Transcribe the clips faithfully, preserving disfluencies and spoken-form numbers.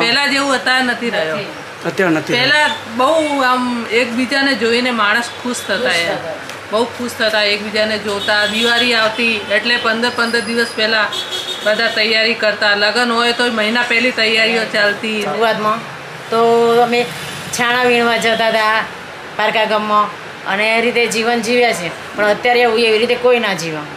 પહેલા જેવું અત્યારે નથી રહ્યો. અત્યારે નથી. પહેલા બહુ આમ એકબીજાને જોઈને માણસ ખુશ થતા, એમ બહુ ખુશ થતા, એકબીજાને જોતા. દિવાળી આવતી એટલે પંદર પંદર દિવસ પહેલા બધા તૈયારી કરતા. લગ્ન હોય તો મહિના પહેલી તૈયારીઓ ચાલતી. શરૂઆતમાં તો અમે છાણા વીણવા જતા હતા પારકા ગામમાં અને એ રીતે જીવન જીવ્યા છે. પણ અત્યારે એવું એવી રીતે કોઈ ના જીવા.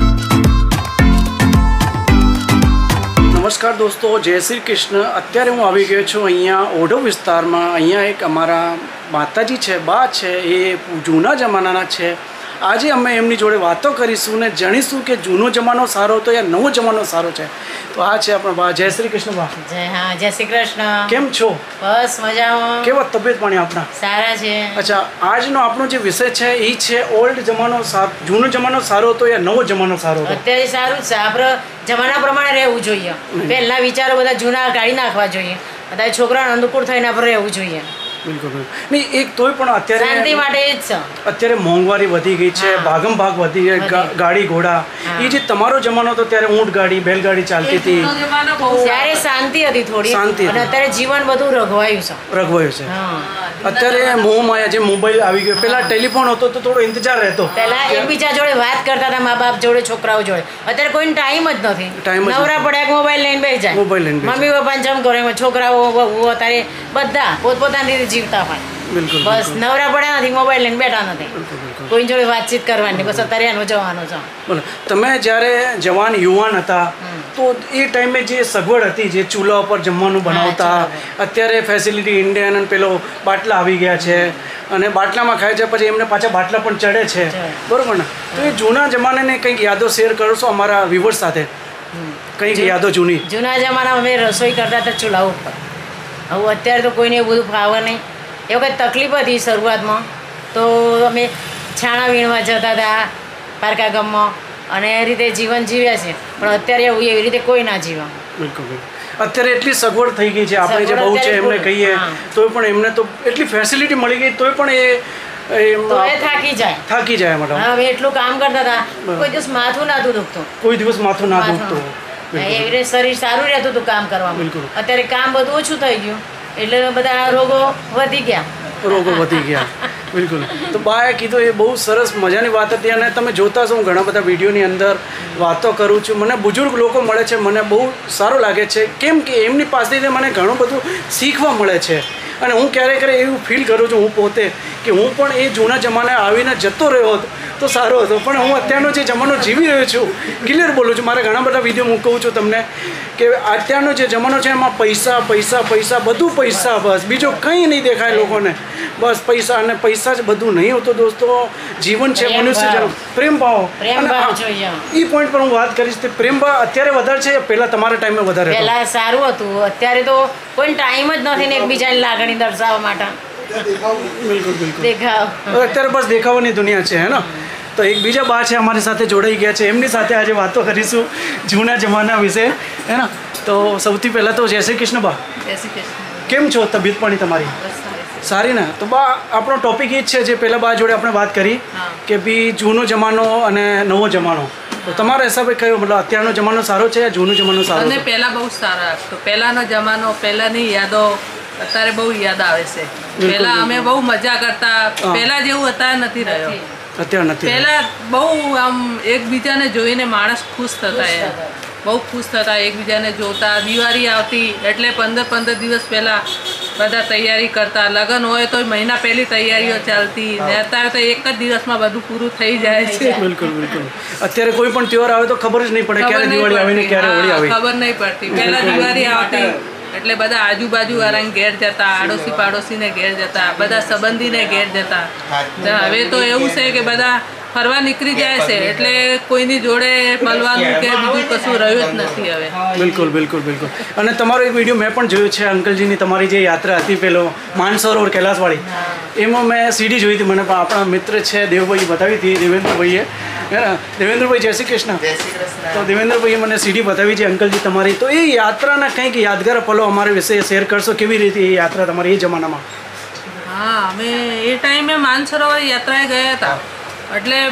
નમસ્કાર દોસ્તો, જય શ્રી કૃષ્ણ. અત્યારે હું આવી ગયો છું અહીંયા ઓઢવ વિસ્તારમાં. અહીંયા એક અમારા માતાજી છે, બા છે, એ જૂના જમાનાના છે. આજે અમે એમની જોડે વાતો કરીશું ને જાણીશું કે જૂનો જમાનો સારો હતો યા નવો જમાનો સારો છે. તો આ છે આપણા બા. જય શ્રી કૃષ્ણ બા. જય હા જય શ્રી કૃષ્ણ. કેમ છો? બસ મજામાં. કેવા તબિયત પાણી આપણા? સારા છે. અચ્છા, આજનો આપણો જે વિષય છે એ છે ઓલ્ડ જમાનો સારો, જૂનો જમાનો સારો હતો યા નવો જમાનો સારો હતો? અત્યારે સારું જ છે. આપણે જમાના પ્રમાણે રહેવું જોઈએ. પહેલા વિચારો બધા જૂના કાઢી નાખવા જોઈએ. અત્યારે છોકરાને અનુકૂળ થઈને આપણે રહેવું જોઈએ. બિલકુલ નહીં, એક તોય પણ અત્યારે શાંતિ માટે જ છે. અત્યારે મોંઘવારી વધી ગઈ છે, ભાગમ ભાગ વધી ગઈ, ગાડી ઘોડા. એ જે તમારો જમાનો હતો ત્યારે ઊંટ ગાડી બેલગાડી ચાલતી હતી, ત્યારે શાંતિ હતી થોડી. શાંતિ. અને અત્યારે જીવન બધું રઘવાયું છે. રઘવાયું છે. અત્યારે મોહ માયા જે મોબાઈલ આવી ગયો. પેલા ટેલિફોન હતો તો થોડો ઇંતજાર રહેતો. પેલા એકબીજા જોડે વાત કરતા હતા, મા બાપ જોડે, છોકરાઓ જોડે. અત્યારે કોઈને ટાઈમ જ નથી. નવરા પડ્યા મોબાઈલ લઈને બેસી જાય. મોબાઈલ લઈને મમ્મી પપ્પાને જમ કરે, છોકરાઓ વહુ અત્યારે બધા પોતપોતાની રીતે જીવતા હોય. બિલકુલ. બસ નવરા પડ્યા નથી, મોબાઈલ લઈને બેઠા નથી, કોઈ જોડે વાતચીત કરવાની. બસ અત્યારે એનો જવાનો છે. બોલો, તમે જ્યારે જવાન યુવાન હતા તો એ ટાઈમે જે સગવડ હતી, જે ચૂલા ઉપર જમવાનું બનાવતા, અત્યારે ફેસિલિટી ઇન્ડિયન અને પેલો બાટલા આવી ગયા છે અને બાટલામાં ખાય છે, પછી એમને પાછા બાટલા પણ ચડે છે, બરોબર ને? તો એ જૂના જમાનાને કંઈક યાદો શેર કરશો અમારા વ્યુઅર્સ સાથે? કંઈક યાદો જૂની. જૂના જમાનામાં અમે રસોઈ કરતા હતા ચૂલા ઉપર. હવે અત્યારે તો કોઈને એવું બધું ફાવે નહીં. એ વખત તકલીફ હતી શરૂઆતમાં, તો અમે છાણા વીણવા જતા હતા પારકા ગામમાં અને એ રીતે જીવન જીવ્યા છે. પણ અત્યારે એવું એવી રીતે કોઈ ના જીવા. બિલકુલ. અત્યારે એટલી સગવડ થઈ ગઈ છે, આપણે જે બહુ છે એમને કહીએ તોય પણ એમને તો એટલી ફેસિલિટી મળી ગઈ તોય પણ એ થાકી જાય થાકી જાય મેડમ. હા, અમે એટલું કામ કરતા હતા, કોઈ દિવસ માથું નાતું દુખતું. કોઈ દિવસ માથું ના દુખતું. એવી રીતે શરીર સારું રહેતું હતું કામ કરવામાં. બિલકુલ. અત્યારે કામ બધું ઓછું થઈ ગયું એટલે બધા રોગો વધી ગયા. રોગો વધી ગયા. બિલકુલ. તો બાએ કીધું એ બહુ સરસ મજાની વાત હતી. અને તમે જોતા છો, હું ઘણા બધા વિડીયોની અંદર વાતો કરું છું, મને બુઝુર્ગ લોકો મળે છે, મને બહુ સારું લાગે છે. કેમ કે એમની પાસેથી મને ઘણું બધું શીખવા મળે છે. અને હું ક્યારેક ક્યારેક એવું ફીલ કરું છું હું પોતે કે હું પણ એ જૂના જમાને આવીને જતો રહ્યો હતો તો સારો હતો. પણ હું અત્યારનો જે જમાનો જીવી રહ્યો છું, ક્લિયર બોલું છું, મારા ઘણા બધા વિડીયો હું કહું છું તમને કે અત્યારનો જે જમાનો છે એમાં પૈસા પૈસા પૈસા બધું પૈસા, બસ બીજું કંઈ નહીં દેખાય લોકોને. બસ પૈસા અને પૈસા જ બધું નહીં હોતું દોસ્તો. જીવન છે મનુષ્ય જન્મ, પ્રેમ ભાવ. એ પોઈન્ટ પર હું વાત કરીશ કે પ્રેમ ભાવ અત્યારે વધારે છે, પહેલાં તમારા ટાઈમે વધારે? પહેલાં સારું હતું. અત્યારે તો કોઈ ટાઈમ જ નથી ને એકબીજાની લાગણી દર્શાવવા માટે. બિલકુલ બિલકુલ. દેખાવ. અત્યારે બસ દેખાવાની દુનિયા છે, હે ને? તો એક બીજા બા છે અમારી સાથે જોડાઈ ગયા છે, એમની સાથે આજે વાતો કરીશું જૂના જમાના વિશે, હે ને? તો સૌથી પહેલાં તો જય શ્રી કૃષ્ણ બા. જય શ્રી કૃષ્ણ. કેમ છો? તબિયત પાણી તમારી સારી ને? તો બા આપણો ટોપિક એ જ છે જે પહેલાં બા જોડે આપણે વાત કરી કે ભાઈ જૂનો જમાનો અને નવો જમાનો. તો તમારા હિસાબે કયો, મતલબ અત્યારનો જમાનો સારો છે યા જૂનો જમાનો સારો? અને પહેલાં બહુ સારા હતો. પહેલાંનો જમાનો, પહેલાંની યાદો અત્યારે બહુ યાદ આવે છે. પહેલાં અમે બહુ મજા કરતા. પહેલાં જેવું અત્યારે નથી રહ્યો. અત્યારે નથી. પહેલાં બહુ આમ એકબીજાને જોઈને માણસ ખુશ થતા, એમ બહુ ખુશ થતા, એકબીજાને જોતા. દિવાળી આવતી એટલે પંદર પંદર દિવસ પહેલાં બધા તૈયારી કરતા. લગ્ન હોય તો મહિના પહેલી તૈયારીઓ ચાલતી. ને અત્યારે તો એક જ દિવસમાં બધું પૂરું થઈ જાય છે. બિલકુલ બિલકુલ. અત્યારે કોઈ પણ તહેવાર આવે તો ખબર જ નહીં પડે ક્યારે દિવાળી આવે ને ક્યારે હોળી આવે. ખબર નહીં પડતી. પહેલાં દિવાળી આવતી એટલે બધા આજુબાજુ વાળાને ઘેર જતા, આડોશી પાડોશીને ઘેર જતા, બધા સંબંધીને ઘેર જતા. હવે તો એવું છે કે બધા ફરવા નીકળી જાય છે એટલે કોઈની જોડે મળવાનું કે બીજું કશું રહ્યું જ નથી હવે. બિલકુલ બિલકુલ બિલકુલ. અને તમારો એક વિડીયો મેં પણ જોયો છે અંકલજીની, તમારી જે યાત્રા હતી પેલો માનસરોવર કૈલાસવાળી, એમાં મેં સીડી જોઈ હતી. મને પણ આપણા મિત્ર છે દેવભાઈ બતાવી હતી, દેવેન્દ્રભાઈએ. દેવેન્દ્રભાઈ જય શ્રી કૃષ્ણ. તો દેવેન્દ્રભાઈએ મને સીડી બતાવી છે અંકલજી તમારી. તો એ યાત્રાના કંઈક યાદગાર પલો અમારા વિશે શેર કરશો? કેવી રીતે એ યાત્રા તમારી એ જમાનામાં? હા, અમે એ ટાઈમે માનસરોવર યાત્રાએ ગયા હતા એટલે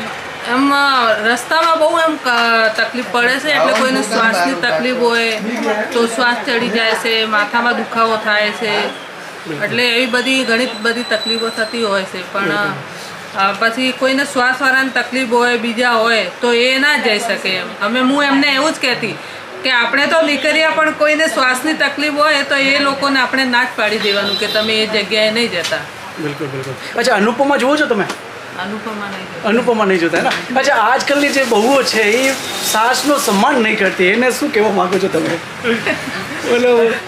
એમ રસ્તામાં બહુ એમ ક- તકલીફ પડે છે, એટલે કોઈને શ્વાસની તકલીફ હોય તો શ્વાસ ચડી જાય છે, માથામાં દુખાવો થાય છે, એટલે એવી બધી ઘણી બધી તકલીફો થતી હોય છે. પણ અ, પછી કોઈને શ્વાસવાળાની તકલીફ હોય, બીજા હોય તો એ ના જઈ શકે એમ. અમે હું એમને એવું જ કહેતી કે આપણે તો નીકળ્યા, પણ કોઈને શ્વાસની તકલીફ હોય તો એ લોકોને આપણે ના જ પાડી દેવાનું કે તમે એ જગ્યાએ નહીં જતા. બિલકુલ બિલકુલ. અચ્છા, અનુપમા જુઓ છો તમે? અનુપમા નહીં જતા. અનુપમા નહીં જોતા ને? અચ્છા, આજકાલની જે બહુઓ છે એ સાસનો સન્માન નહીં કરતી, એને શું કહેવા માંગો છો તમે? બોલો.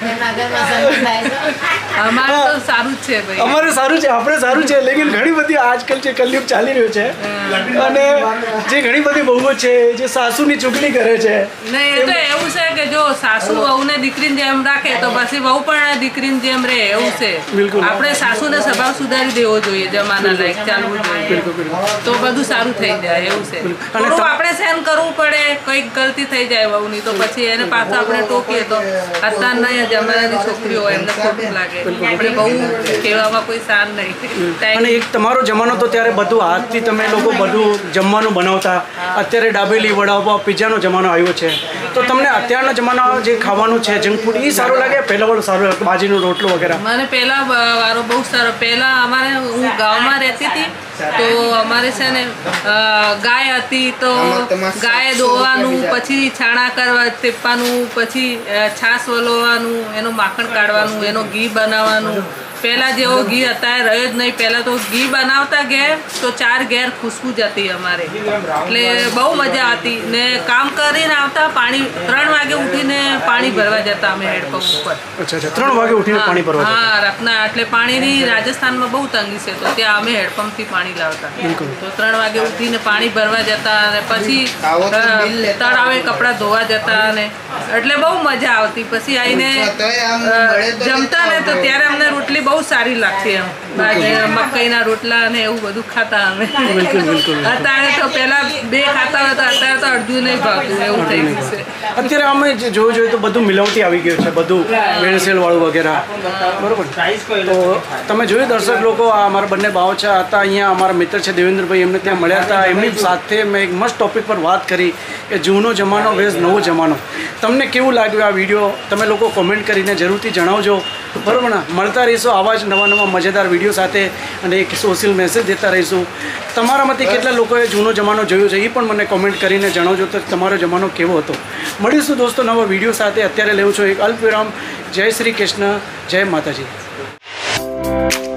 અમારે તો સારું જ છે ભાઈ. અમારે સારું છે, આપણે સારું છે, લેકિન ઘણી બધી આજકાલ જે કલયુગ ચાલી રહ્યો છે અને જે ઘણી બધી બહુઓ છે જે સાસુની ચૂંટણી કરે છે. નહીં, એ તો એવું છે કે જો સાસુ વહુને દીકરીને જેમ રાખે તો પછી વહુ પણ દીકરીને જેમ રહે, એવું છે. બિલકુલ. આપણે સાસુને સ્વભાવ સુધારી દેવો જોઈએ, જમાના લાયક ચાલવું જોઈએ, બિલકુલ બિલકુલ. તો બધું સારું થઈ જાય, એવું છે. અને થોડું તમ- આપણે સહન કરવું પડે, કંઈક ગલતી થઈ જાય વહુની તો પછી એને પાછા આપણે ટોકીએ તો અત્યારના જમાનાની છોકરીઓ હોય એમને ખોટું લાગે. આપણે બહુ કહેવામાં કોઈ સાર નહીં. અને એક તમારો જમાનો તો ત્યારે બધું હાથથી તમે લોકો બધું જમવાનું બનાવતા, અત્યારે દાબેલી વડાપાવ પિઝાનો જમાનો આવ્યો છે, તો તમને અત્યારના જમાનામાં જે ખાવાનું છે જંક ફૂડ એ સારું લાગે, પહેલા વાળું સારું લાગે, બાજીનો રોટલો વગેરે? મને પહેલા બ- વારો બહુ સારો. પહેલા અમારે હું ગામમાં રહેતી હતી તો અમારે છે ને અ, ગાય હતી તો ગાય દોવાનું, પછી છાણા કરવા તેપવાનું, પછી અ, છાશ વલોવાનું, એનું માખણ કાઢવાનું, એનો ઘી બનાવવાનું. પહેલા જેવો ઘી અત્યારે રહ્યો જ નહીં. પહેલા તો ઘી બનાવતા ઘેર તો ચાર ઘેર ખુશ્બુ જતી અમારે, એટલે બહુ મજા હતી. ને કામ કરીને આવતા પાણી ત્રણ વાગે ઉઠીને પાણી ભરવા જતા અમે હેડપંપ ઉપર. અચ્છા અચ્છા, ત્રણ વાગે ઉઠીને પાણી ભરવા જતા. હા, રત્ના એટલે પાણીની રાજસ્થાનમાં બહુ તંગી છે, તો ત્યાં અમે હેડપંપથી પાણી લાવતા. બિલકુલ. તો ત્રણ વાગે ઉઠીને પાણી ભરવા જતા અને પછી અ, તળાવે કપડાં ધોવા જતા અને એટલે બહુ મજા આવતી. પછી આવીને અ, જમતા ને તો ત્યારે અમને રોટલી બહુ સારી લાગતી એમ, બાજરી મકાઈના રોટલા અને એવું બધું ખાતા અમે. બિલકુલ બિલકુલ. અત્યારે તો પેલા બે ખાતા હોય તો અત્યારે તો અડધું નહીં ભાવતું, એવું થઈ ગયું છે. અત્યારે અમે જે જોયું જોઈએ તો બધું મિલાવટી આવી ગયું છે, બધું ભેળસેળ વાળું વગેરે, બરોબર. તો તમે જોયું દર્શક લોકો, આ અમારા બંને બાવચા હતા અહીંયા, અમારા મિત્ર છે દેવેન્દ્રભાઈ, એમને ત્યાં મળ્યા હતા. એમની સાથે મેં એક મસ્ત ટોપિક પર વાત કરી કે જૂનો જમાનો વેઝ નવો જમાનો. તમને કેવું લાગ્યું આ વિડીયો? તમે લોકો કોમેન્ટ કરીને જરૂરથી જણાવજો, બરોબર ને? મળતા રહીશું આવા જ નવા નવા મજેદાર વિડીયો સાથે અને એક સોશિયલ મેસેજ દેતા રહીશું. તમારામાંથી કેટલા લોકોએ જૂનો જમાનો જોયો છે એ પણ મને કોમેન્ટ કરીને જણાવજો તો તમારો જમાનો કેવો હતો. મળીશું દોસ્તો નવા વિડીયો સાથે. અત્યારે લેવું છું એક અલ્પ વિરામ. જય શ્રી કૃષ્ણ, જય માતાજી.